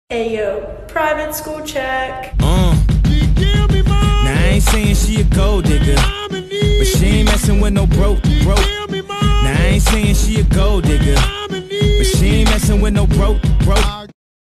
Ayo, private school check. Now I ain't saying she a gold digger, but she ain't messing with no broke. Now I ain't saying she a gold digger, but she ain't messing with no broke.